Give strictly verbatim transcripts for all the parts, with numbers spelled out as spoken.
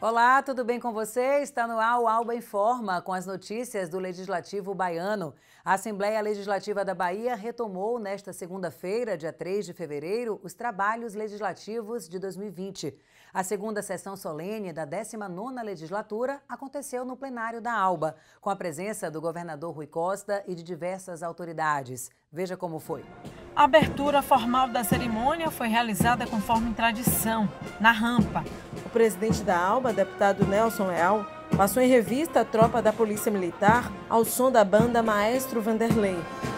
Olá, tudo bem com você? Está no ar o Alba Informa, com as notícias do Legislativo baiano. A Assembleia Legislativa da Bahia retomou nesta segunda-feira, dia três de fevereiro, os trabalhos legislativos de dois mil e vinte. A segunda sessão solene da décima nona legislatura aconteceu no plenário da Alba, com a presença do governador Rui Costa e de diversas autoridades. Veja como foi. A abertura formal da cerimônia foi realizada conforme tradição, na rampa. O presidente da Alba, deputado Nelson Leal, passou em revista a tropa da Polícia Militar ao som da banda Maestro Vanderlei.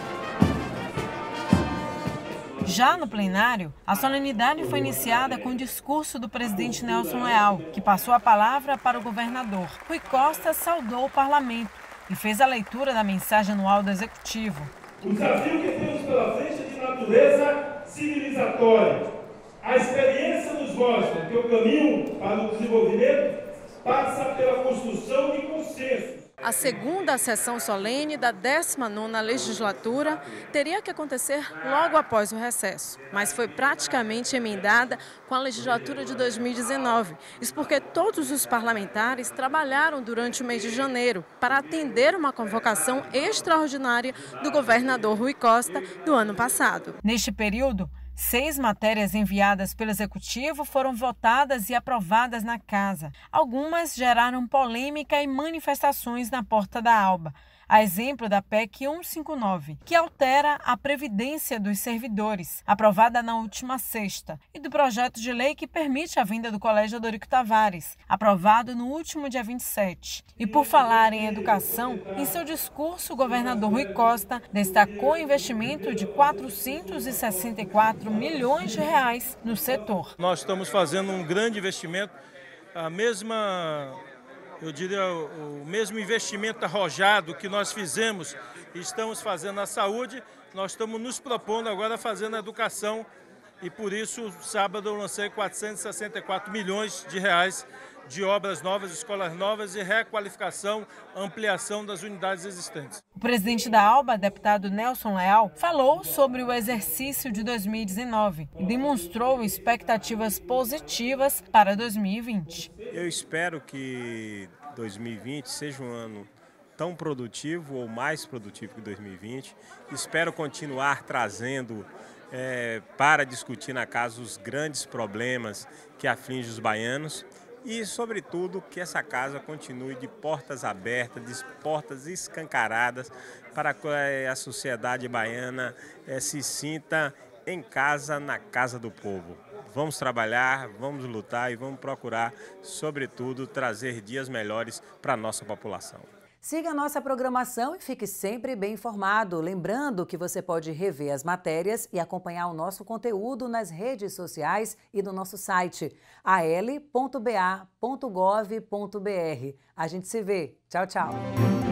Já no plenário, a solenidade foi iniciada com o discurso do presidente Nelson Leal, que passou a palavra para o governador. Rui Costa saudou o parlamento e fez a leitura da mensagem anual do Executivo. O desafio que temos pela frente é de natureza civilizatória. A experiência nos mostra que o caminho para o desenvolvimento passa pela construção de consenso. A segunda sessão solene da décima nona legislatura teria que acontecer logo após o recesso, mas foi praticamente emendada com a legislatura de dois mil e dezenove. Isso porque todos os parlamentares trabalharam durante o mês de janeiro para atender uma convocação extraordinária do governador Rui Costa do ano passado. Neste período, seis matérias enviadas pelo Executivo foram votadas e aprovadas na Casa. Algumas geraram polêmica e manifestações na porta da Alba. A exemplo da P E C cento e cinquenta e nove, que altera a Previdência dos servidores, aprovada na última sexta, e do projeto de lei que permite a vinda do Colégio Odorico Tavares, aprovado no último dia vinte e sete. E por falar em educação, em seu discurso, o governador Rui Costa destacou o investimento de quatrocentos e sessenta e quatro milhões de reais no setor. Nós estamos fazendo um grande investimento, a mesma... Eu diria o mesmo investimento arrojado que nós fizemos e estamos fazendo na saúde, nós estamos nos propondo agora fazer na educação e por isso, sábado, eu lancei quatrocentos e sessenta e quatro milhões de reais de obras novas, escolas novas e requalificação, ampliação das unidades existentes. O presidente da Alba, deputado Nelson Leal, falou sobre o exercício de dois mil e dezenove e demonstrou expectativas positivas para dois mil e vinte. Eu espero que dois mil e vinte seja um ano tão produtivo ou mais produtivo que dois mil e vinte. Espero continuar trazendo é, para discutir na casa os grandes problemas que afligem os baianos. E, sobretudo, que essa casa continue de portas abertas, de portas escancaradas, para que a sociedade baiana eh, se sinta em casa, na casa do povo. Vamos trabalhar, vamos lutar e vamos procurar, sobretudo, trazer dias melhores para a nossa população. Siga a nossa programação e fique sempre bem informado. Lembrando que você pode rever as matérias e acompanhar o nosso conteúdo nas redes sociais e no nosso site a l ponto b a ponto gov ponto b r. A gente se vê. Tchau, tchau.